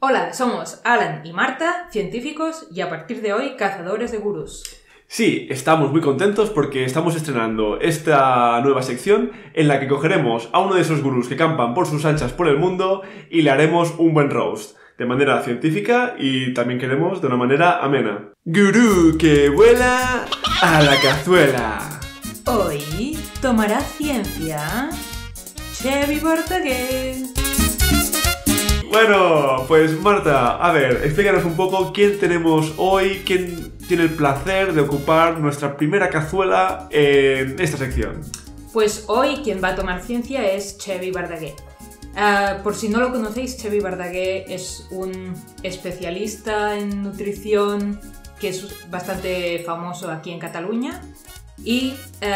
Hola, somos Alan y Marta, científicos y a partir de hoy cazadores de gurús. Sí, estamos muy contentos porque estamos estrenando esta nueva sección en la que cogeremos a uno de esos gurús que campan por sus anchas por el mundo y le haremos un buen roast, de manera científica y también queremos de una manera amena. Gurú que vuela a la cazuela. Hoy tomará ciencia Xevi Verdaguer. Bueno, pues Marta, a ver, explícanos un poco quién tenemos hoy, quién tiene el placer de ocupar nuestra primera cazuela en esta sección. Pues hoy quien va a tomar ciencia es Xevi Verdaguer. Por si no lo conocéis, Xevi Verdaguer es un especialista en nutrición que es bastante famoso aquí en Cataluña y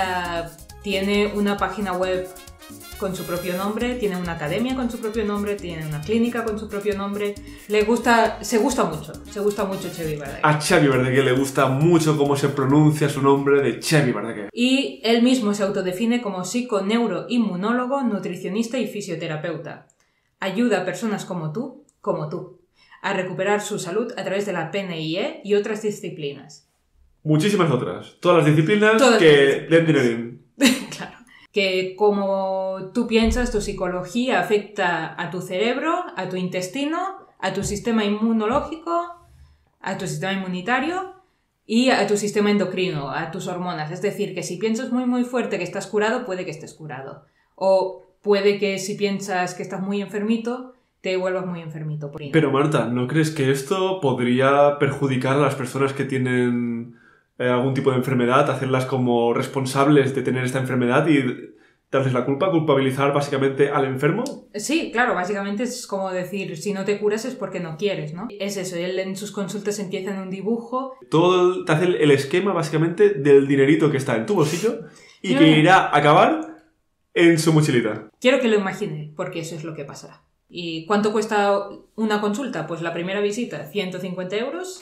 tiene una página web con su propio nombre, tiene una academia con su propio nombre, tiene una clínica con su propio nombre. Se gusta mucho Xevi Verdaguer. A Xevi Verdaguer le gusta mucho cómo se pronuncia su nombre de Xevi Verdaguer. Y él mismo se autodefine como psiconeuroinmunólogo, nutricionista y fisioterapeuta. Ayuda a personas como tú, a recuperar su salud a través de la PNIE y otras disciplinas. Muchísimas otras. Todas las disciplinas que den dinerín. Claro. Que como tú piensas, tu psicología afecta a tu cerebro, a tu intestino, a tu sistema inmunológico, a tu sistema inmunitario y a tu sistema endocrino, a tus hormonas. Es decir, que si piensas muy fuerte que estás curado, puede que estés curado. O puede que si piensas que estás muy enfermito, te vuelvas muy enfermito. Pero Marta, ¿no crees que esto podría perjudicar a las personas que tienen algún tipo de enfermedad, hacerlas como responsables de tener esta enfermedad y darles la culpa, culpabilizar básicamente al enfermo? Sí, claro, básicamente es como decir, si no te curas es porque no quieres, ¿no? Es eso, él en sus consultas empieza en un dibujo. Todo te hace el esquema básicamente del dinerito que está en tu bolsillo y que irá a acabar en su mochilita. Quiero que lo imagine, porque eso es lo que pasará. ¿Y cuánto cuesta una consulta? Pues la primera visita, 150 euros.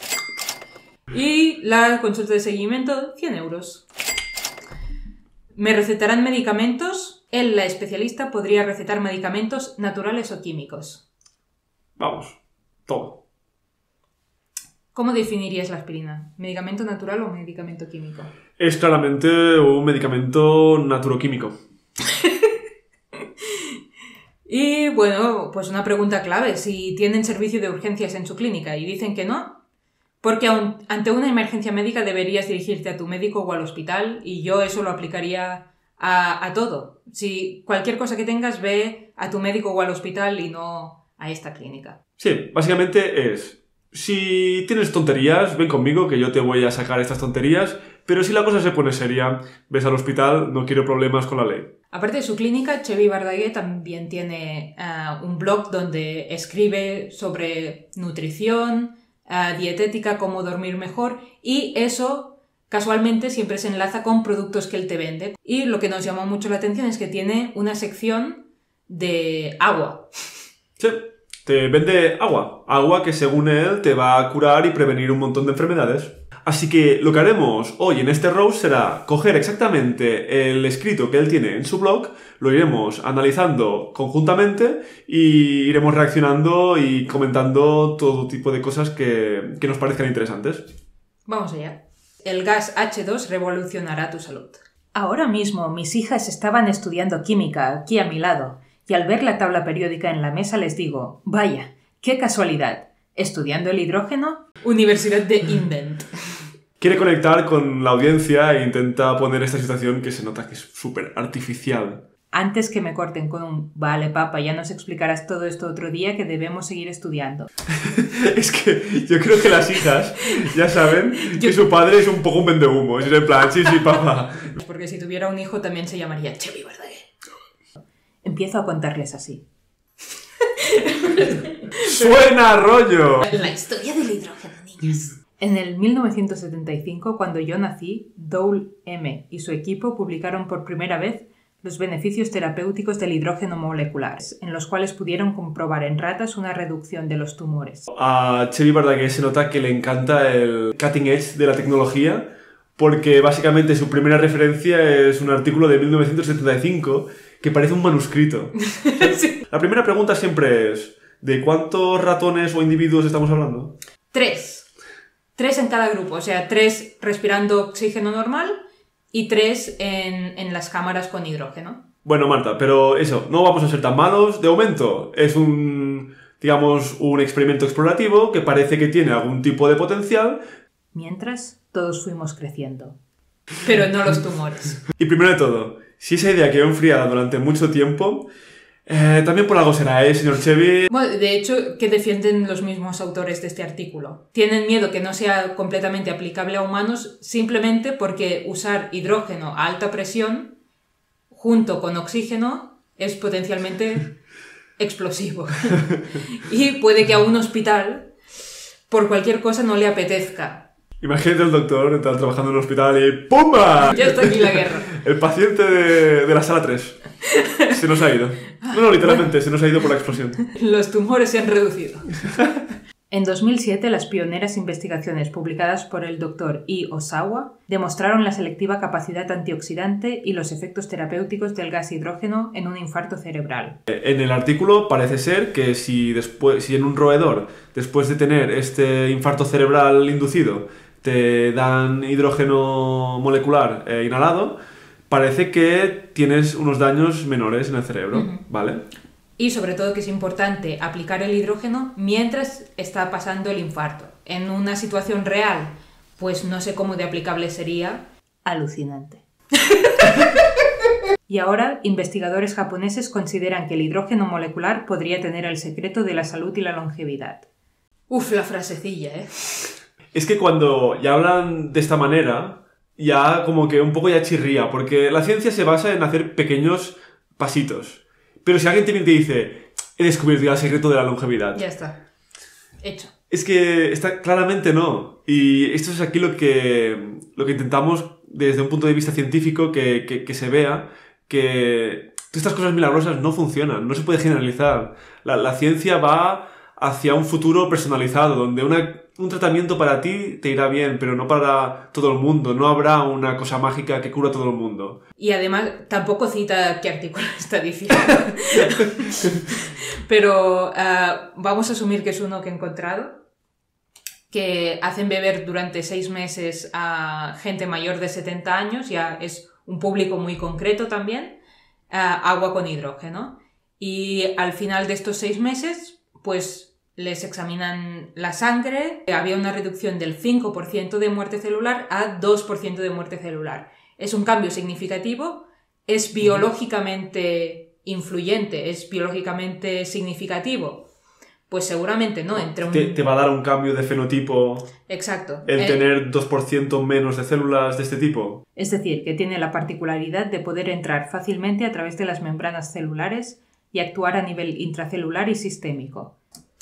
Y la consulta de seguimiento, 100 euros. ¿Me recetarán medicamentos? Él, la especialista, podría recetar medicamentos naturales o químicos. Vamos, todo. ¿Cómo definirías la aspirina? ¿Medicamento natural o medicamento químico? Es claramente un medicamento naturoquímico. Y bueno, pues una pregunta clave. Si tienen servicio de urgencias en su clínica y dicen que no, porque ante una emergencia médica deberías dirigirte a tu médico o al hospital y yo eso lo aplicaría a todo. Si cualquier cosa que tengas, ve a tu médico o al hospital y no a esta clínica. Sí, básicamente es, si tienes tonterías, ven conmigo que yo te voy a sacar estas tonterías, pero si la cosa se pone seria, ves al hospital, no quiero problemas con la ley. Aparte de su clínica, Xevi Verdaguer también tiene un blog donde escribe sobre nutrición, dietética, cómo dormir mejor y eso casualmente siempre se enlaza con productos que él te vende. Y lo que nos llamó mucho la atención es que tiene una sección de agua. Sí, te vende agua que según él te va a curar y prevenir un montón de enfermedades. Así que lo que haremos hoy en este roast será coger exactamente el escrito que él tiene en su blog, lo iremos analizando conjuntamente y iremos reaccionando y comentando todo tipo de cosas que nos parezcan interesantes. Vamos allá. El gas H2 revolucionará tu salud. Ahora mismo mis hijas estaban estudiando química aquí a mi lado y al ver la tabla periódica en la mesa les digo, vaya, qué casualidad. ¿Estudiando el hidrógeno? Universidad de Invent. Quiere conectar con la audiencia e intenta poner esta situación que se nota que es súper artificial. Antes que me corten con un vale, papá, ya nos explicarás todo esto otro día que debemos seguir estudiando. Es que yo creo que las hijas ya saben que su padre es un poco un vendehumo. Es en plan, sí, papá. Porque si tuviera un hijo también se llamaría Xevi Verdaguer. Empiezo a contarles así. ¡Suena rollo! La historia del hidrógeno, niñas. En el 1975, cuando yo nací, Dole M. y su equipo publicaron por primera vez los beneficios terapéuticos del hidrógeno molecular, en los cuales pudieron comprobar en ratas una reducción de los tumores. A Xevi Verdaguer se nota que le encanta el cutting edge de la tecnología, porque básicamente su primera referencia es un artículo de 1975 que parece un manuscrito. Sí. La primera pregunta siempre es, ¿De cuántos ratones o individuos estamos hablando? 3. 3 en cada grupo, o sea, 3 respirando oxígeno normal y 3 en las cámaras con hidrógeno. Bueno, Marta, pero eso, no vamos a ser tan malos. De momento, es digamos, un experimento explorativo que parece que tiene algún tipo de potencial. Mientras, todos fuimos creciendo. Pero no los tumores. Y primero de todo, si esa idea quedó enfriada durante mucho tiempo, también por algo será, señor Chevy. Bueno, de hecho, que defienden los mismos autores de este artículo. Tienen miedo que no sea completamente aplicable a humanos simplemente porque usar hidrógeno a alta presión junto con oxígeno es potencialmente explosivo. Y puede que a un hospital, por cualquier cosa, no le apetezca. Imagínate al doctor entrar trabajando en un hospital y ¡pumba! Ya está aquí la guerra. El paciente de la sala 3. Se nos ha ido. No, literalmente, se nos ha ido por la explosión. Los tumores se han reducido. En 2007, las pioneras investigaciones publicadas por el Dr. I. Osawa demostraron la selectiva capacidad antioxidante y los efectos terapéuticos del gas hidrógeno en un infarto cerebral. En el artículo parece ser que si en un roedor, después de tener este infarto cerebral inducido, te dan hidrógeno molecular inhalado, parece que tienes unos daños menores en el cerebro, ¿vale? Y sobre todo que es importante aplicar el hidrógeno mientras está pasando el infarto. En una situación real, pues no sé cómo de aplicable sería. Alucinante. Y ahora, investigadores japoneses consideran que el hidrógeno molecular podría tener el secreto de la salud y la longevidad. Uf, la frasecilla, ¿eh? Es que cuando ya hablan de esta manera, ya como que un poco ya chirría, porque la ciencia se basa en hacer pequeños pasitos. Pero si alguien te dice, he descubierto ya el secreto de la longevidad. Ya está. Hecho. Es que claramente no. Y esto es aquí lo que intentamos desde un punto de vista científico que se vea que estas cosas milagrosas no funcionan, no se puede generalizar. La ciencia va hacia un futuro personalizado, donde un tratamiento para ti te irá bien, pero no para todo el mundo. No habrá una cosa mágica que cura a todo el mundo. Y además tampoco cita qué artículo está diciendo. Pero vamos a asumir que es uno que he encontrado, que hacen beber durante 6 meses a gente mayor de 70 años, ya es un público muy concreto también, agua con hidrógeno. Y al final de estos 6 meses, pues les examinan la sangre, había una reducción del 5% de muerte celular a 2% de muerte celular. Es un cambio significativo, es biológicamente influyente, es biológicamente significativo. Pues seguramente no. Te va a dar un cambio de fenotipo. Exacto. El tener 2% menos de células de este tipo. Es decir, que tiene la particularidad de poder entrar fácilmente a través de las membranas celulares y actuar a nivel intracelular y sistémico.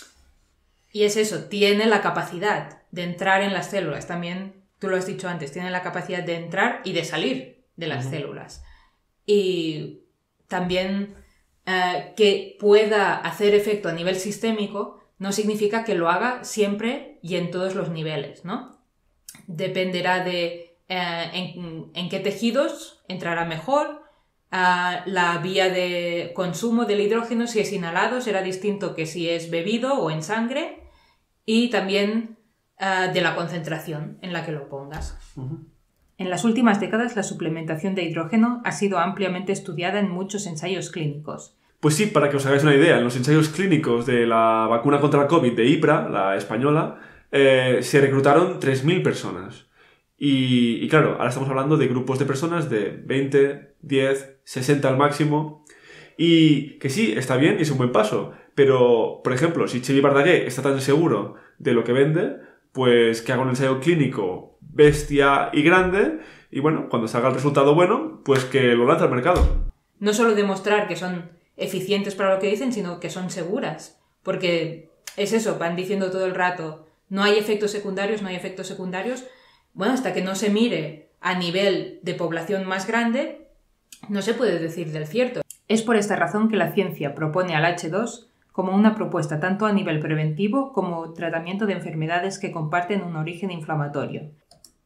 Y es eso, tiene la capacidad de entrar en las células. También, tú lo has dicho antes, tiene la capacidad de entrar y de salir de las células. Y también que pueda hacer efecto a nivel sistémico no significa que lo haga siempre y en todos los niveles, ¿no? Dependerá de en qué tejidos entrará mejor. La vía de consumo del hidrógeno, si es inhalado, será distinto que si es bebido o en sangre. Y también de la concentración en la que lo pongas. En las últimas décadas, la suplementación de hidrógeno ha sido ampliamente estudiada en muchos ensayos clínicos. Pues sí, para que os hagáis una idea, en los ensayos clínicos de la vacuna contra el COVID de IPRA, la española, se reclutaron 3.000 personas. Y claro, ahora estamos hablando de grupos de personas de 20, 10, 60 al máximo. Y que sí, está bien y es un buen paso. Pero, por ejemplo, si Chevy Bardaguer está tan seguro de lo que vende, pues que haga un ensayo clínico bestia y grande. Y bueno, cuando salga el resultado bueno, pues que lo lance al mercado. No solo demostrar que son eficientes para lo que dicen, sino que son seguras. Porque es eso, van diciendo todo el rato, no hay efectos secundarios, no hay efectos secundarios. Bueno, hasta que no se mire a nivel de población más grande, no se puede decir del cierto. Es por esta razón que la ciencia propone al H2 como una propuesta tanto a nivel preventivo como tratamiento de enfermedades que comparten un origen inflamatorio.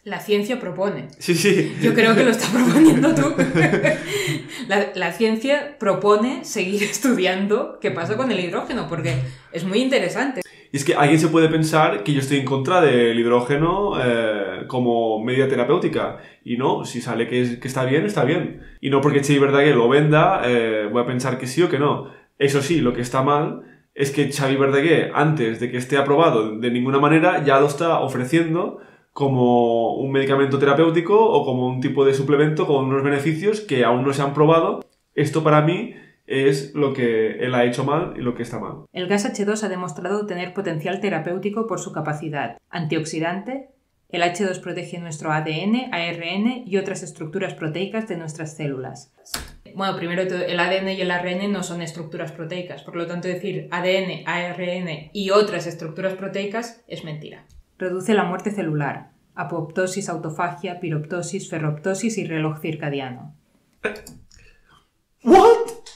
La ciencia propone. Sí, sí. Yo creo que lo está proponiendo tú. La ciencia propone seguir estudiando qué pasa con el hidrógeno, porque es muy interesante. Y es que alguien se puede pensar que yo estoy en contra del hidrógeno como medida terapéutica. Y no, si sale que está bien, está bien. Y no porque Xavi Verdaguer lo venda, voy a pensar que sí o que no. Eso sí, lo que está mal es que Xavi Verdaguer, antes de que esté aprobado de ninguna manera, ya lo está ofreciendo como un medicamento terapéutico o como un tipo de suplemento con unos beneficios que aún no se han probado. Esto para mí es lo que él ha hecho mal y lo que está mal. El gas H2 ha demostrado tener potencial terapéutico por su capacidad antioxidante. El H2 protege nuestro ADN, ARN y otras estructuras proteicas de nuestras células. Bueno, primero el ADN y el ARN no son estructuras proteicas, por lo tanto decir ADN, ARN y otras estructuras proteicas es mentira. Reduce la muerte celular, apoptosis, autofagia, piroptosis, ferroptosis y reloj circadiano. ¿What?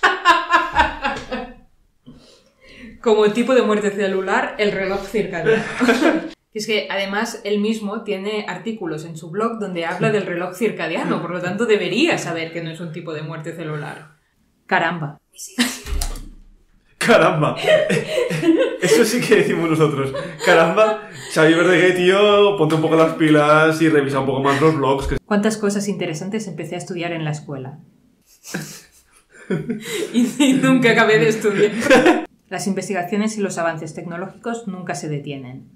Como tipo de muerte celular, el reloj circadiano. Es que además él mismo tiene artículos en su blog donde habla del reloj circadiano, por lo tanto debería saber que no es un tipo de muerte celular. Caramba. Caramba. Eso sí que decimos nosotros. Caramba, Xavi Verdaguer, tío, ponte un poco las pilas y revisa un poco más los blogs. ¿Cuántas cosas interesantes empecé a estudiar en la escuela? y nunca acabé de estudiar. Las investigaciones y los avances tecnológicos nunca se detienen.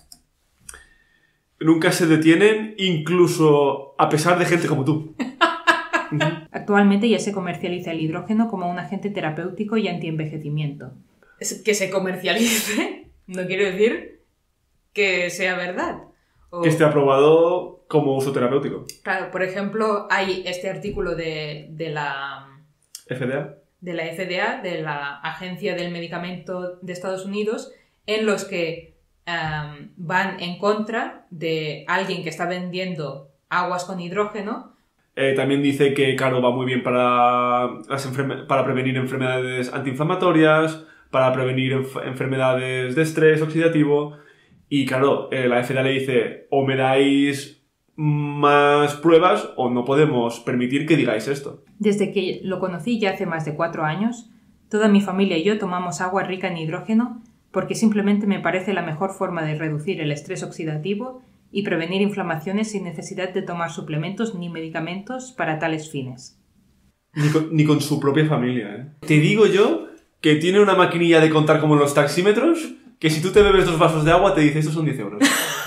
Nunca se detienen, incluso a pesar de gente como tú. Actualmente ya se comercializa el hidrógeno como un agente terapéutico y antienvejecimiento. Que se comercialice no quiere decir que sea verdad. Que esté aprobado como uso terapéutico. Claro, por ejemplo, hay este artículo de la FDA. De la FDA, de la Agencia del Medicamento de Estados Unidos, en los que van en contra de alguien que está vendiendo aguas con hidrógeno. También dice que, claro, va muy bien para prevenir enfermedades antiinflamatorias, para prevenir enfermedades de estrés oxidativo. Y, claro, la FDA le dice, o me dais más pruebas o no podemos permitir que digáis esto. Desde que lo conocí ya hace más de 4 años, toda mi familia y yo tomamos agua rica en hidrógeno porque simplemente me parece la mejor forma de reducir el estrés oxidativo y prevenir inflamaciones sin necesidad de tomar suplementos ni medicamentos para tales fines. Ni con su propia familia, ¿eh? Te digo yo que tiene una maquinilla de contar como en los taxímetros, que si tú te bebes 2 vasos de agua te dice, estos son 10 euros.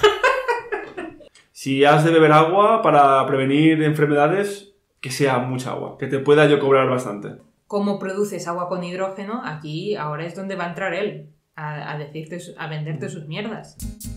Si has de beber agua para prevenir enfermedades, que sea mucha agua, que te pueda yo cobrar bastante. ¿Cómo produces agua con hidrógeno? Aquí ahora es donde va a entrar él, a venderte sus mierdas.